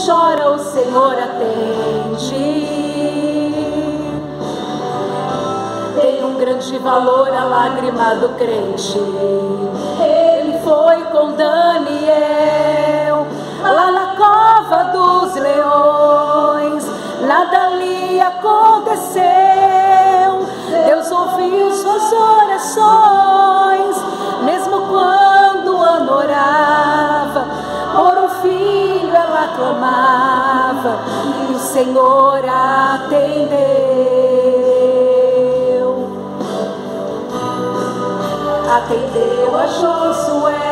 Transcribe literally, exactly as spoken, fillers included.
chora, o Senhor atende. Tem um grande valor a lágrima do crente. Ele foi com Daniel lá na cova dos leões. Nada lhe aconteceu. Deus ouviu suas orações, mesmo quando Ana orava por um filho, ela clamava e o Senhor atendeu. Atendeu a Josué